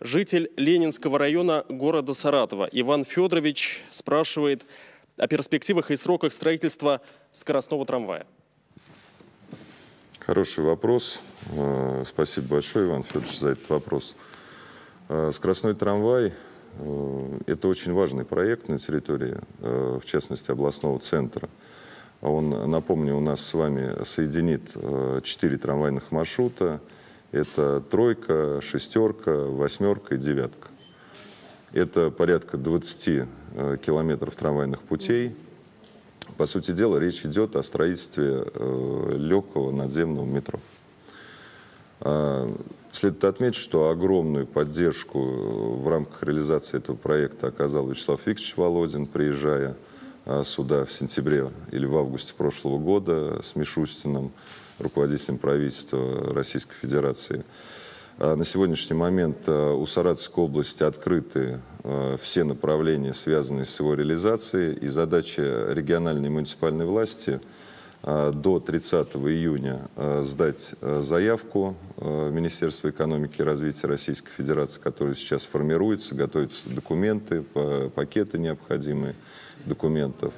Житель Ленинского района города Саратова Иван Федорович спрашивает о перспективах и сроках строительства скоростного трамвая. Хороший вопрос. Спасибо большое, Иван Федорович, за этот вопрос. Скоростной трамвай – это очень важный проект на территории, в частности, областного центра. Он, напомню, у нас с вами соединит 4 трамвайных маршрута. Это тройка, шестерка, восьмерка и девятка. Это порядка 20 километров трамвайных путей. По сути дела, речь идет о строительстве легкого надземного метро. Следует отметить, что огромную поддержку в рамках реализации этого проекта оказал Вячеслав Викторович Володин, приезжая сюда в сентябре или в августе прошлого года с Мишустиным, руководителем правительства Российской Федерации. На сегодняшний момент у Саратовской области открыты все направления, связанные с его реализацией, и задача региональной и муниципальной власти до 30 июня сдать заявку Министерства экономики и развития Российской Федерации, которая сейчас формируется, готовятся документы, пакеты необходимые документов.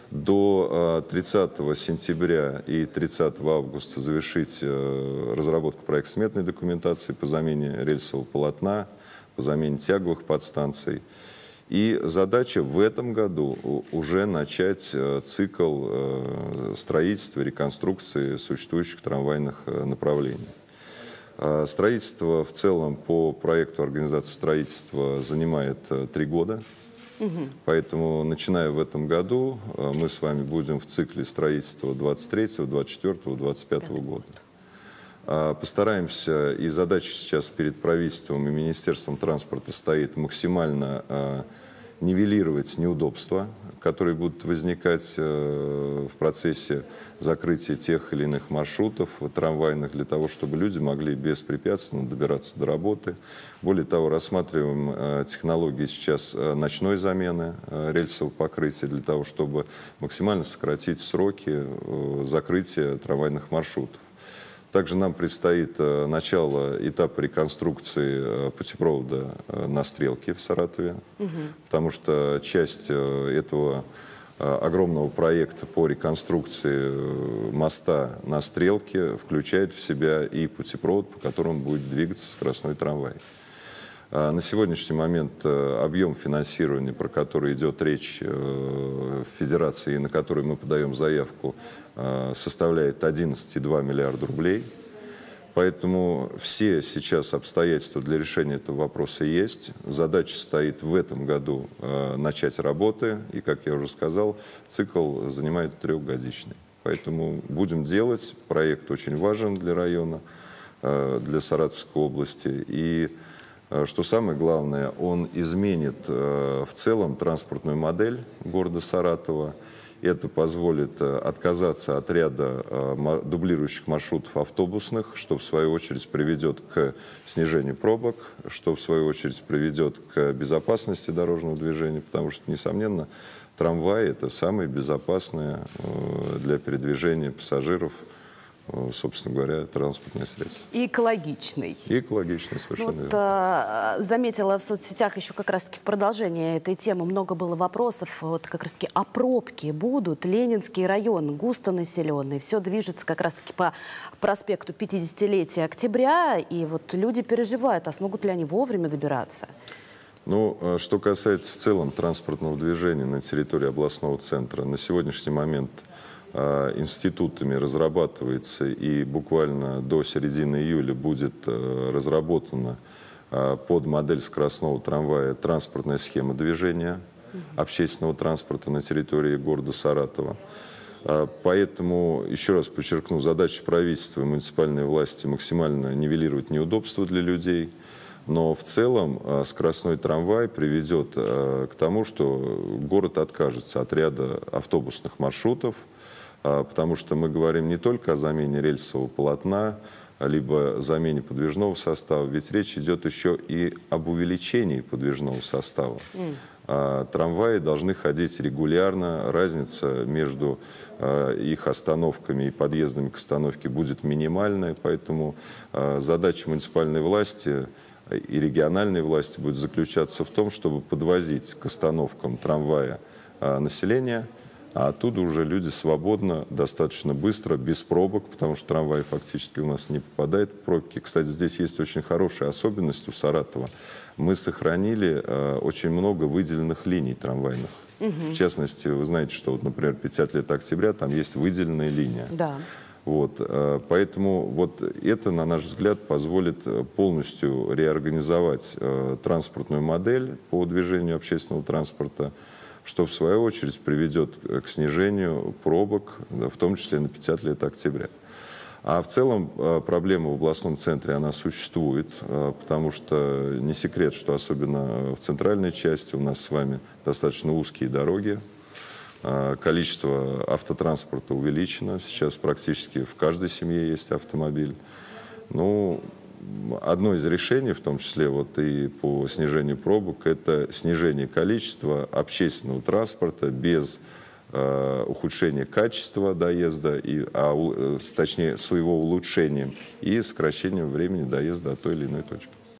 До 30 сентября и 30 августа завершить разработку проектно-сметной документации по замене рельсового полотна, по замене тяговых подстанций. И задача в этом году уже начать цикл строительства, реконструкции существующих трамвайных направлений. Строительство в целом по проекту организации строительства занимает 3 года. Поэтому, начиная в этом году, мы с вами будем в цикле строительства 23-го, 24-го, 25-го года. Постараемся, и задача сейчас перед правительством и Министерством транспорта стоит максимально нивелировать неудобства, которые будут возникать в процессе закрытия тех или иных маршрутов трамвайных, для того, чтобы люди могли беспрепятственно добираться до работы. Более того, рассматриваем технологии сейчас ночной замены рельсового покрытия, для того, чтобы максимально сократить сроки закрытия трамвайных маршрутов. Также нам предстоит начало этапа реконструкции путепровода на Стрелке в Саратове, потому что часть этого огромного проекта по реконструкции моста на Стрелке включает в себя и путепровод, по которому будет двигаться скоростной трамвай. На сегодняшний момент объем финансирования, про который идет речь в Федерации, на который мы подаем заявку, составляет 11,2 миллиарда рублей. Поэтому все сейчас обстоятельства для решения этого вопроса есть. Задача стоит в этом году начать работы. И, как я уже сказал, цикл занимает 3-годичный. Поэтому будем делать. Проект очень важен для района, для Саратовской области. И что самое главное, он изменит в целом транспортную модель города Саратова. Это позволит отказаться от ряда дублирующих маршрутов автобусных, что в свою очередь приведет к снижению пробок, что в свою очередь приведет к безопасности дорожного движения, потому что, несомненно, трамвай – это самое безопасное для передвижения пассажиров, собственно говоря, транспортное средство. И экологичный. И экологичный, совершенно верно. Заметила в соцсетях еще как раз-таки в продолжении этой темы много было вопросов, вот как раз-таки о пробке будут. Ленинский район густонаселенный, все движется как раз-таки по проспекту 50-летия октября, и вот люди переживают, а смогут ли они вовремя добираться? Ну, что касается в целом транспортного движения на территории областного центра, на сегодняшний момент институтами разрабатывается, и буквально до середины июля будет разработана под модель скоростного трамвая транспортная схема движения общественного транспорта на территории города Саратова. Поэтому, еще раз подчеркну, задача правительства и муниципальной власти максимально нивелировать неудобства для людей. Но в целом скоростной трамвай приведет к тому, что город откажется от ряда автобусных маршрутов, потому что мы говорим не только о замене рельсового полотна, либо замене подвижного состава, ведь речь идет еще и об увеличении подвижного состава. Трамваи должны ходить регулярно, разница между их остановками и подъездами к остановке будет минимальная, поэтому задача муниципальной власти и региональные власти будет заключаться в том, чтобы подвозить к остановкам трамвая население, а оттуда уже люди свободно, достаточно быстро, без пробок, потому что трамвай фактически у нас не попадает в пробки. Кстати, здесь есть очень хорошая особенность у Саратова. Мы сохранили очень много выделенных линий трамвайных. В частности, вы знаете, что, вот, например, 50 лет октября, там есть выделенная линия. Да. Вот, поэтому вот это, на наш взгляд, позволит полностью реорганизовать транспортную модель по движению общественного транспорта, что в свою очередь приведет к снижению пробок, в том числе на 50 лет октября. А в целом проблема в областном центре, она существует, потому что не секрет, что особенно в центральной части у нас с вами достаточно узкие дороги. Количество автотранспорта увеличено. Сейчас практически в каждой семье есть автомобиль. Ну, одно из решений, в том числе вот и по снижению пробок, это снижение количества общественного транспорта без ухудшения качества доезда, точнее, с его улучшением и сокращением времени доезда до той или иной точки.